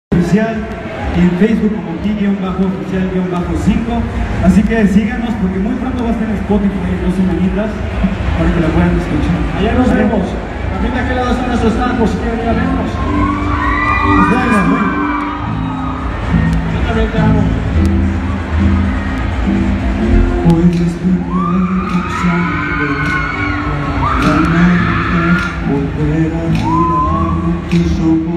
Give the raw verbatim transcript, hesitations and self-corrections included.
Oficial y en Facebook como Ki-oficial cinco. Así que síganos porque muy pronto va a estar en Spotify en dos semanitas para que la puedan escuchar. Allá nos vemos. También de aquel lado está nuestro stand por si quieren ir a vernos. Pues venga, venga. Yo también te amo. Hoy desperté pensando realmente volver a mirar tus ojos.